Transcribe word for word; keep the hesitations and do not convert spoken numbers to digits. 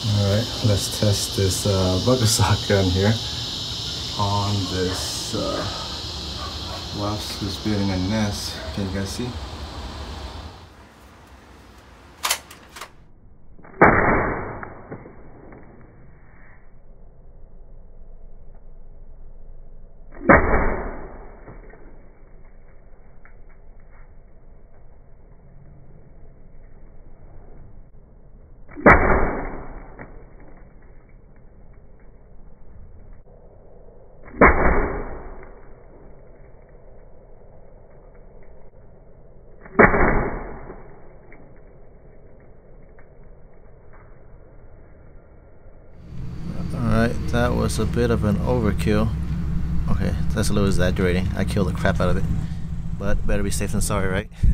Alright, let's test this uh, bugger sock gun here on this uh, wasp who's building a nest. Can you guys see? Alright, that was a bit of an overkill. Okay, that's a little exaggerating. I killed the crap out of it. But better be safe than sorry, right?